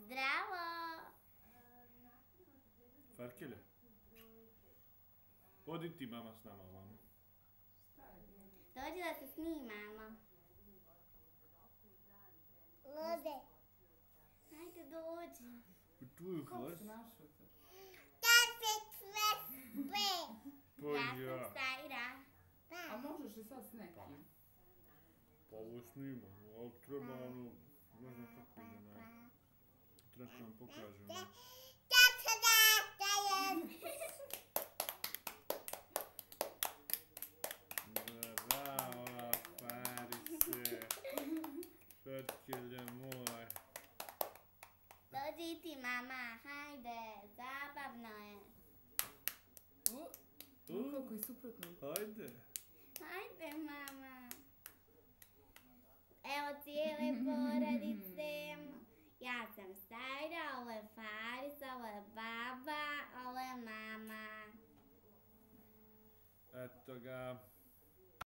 Zdravo! Farkelje? Odi ti mama s nama ovamo. Dođi da se snimamo. Lode. Ajde dođi. Tu je hlas. Da se sve. Pa Ja sam ja. Sajra. A možeš li sad s nekim? Pa ovo snimamo, ali treba ono, ne znam kako ide naj. Treba vam pokažemo. Da se nastajem. Bravo, Parise. Farkelje moj. Dođi ti mama, hajde, zabavno je. Kako je suprotno. Hajde. Hajde mama. Evo cijele porodice. Ja sam Sajra, ovo je Farisa, ovo je baba, ovo je mama. Eto ga.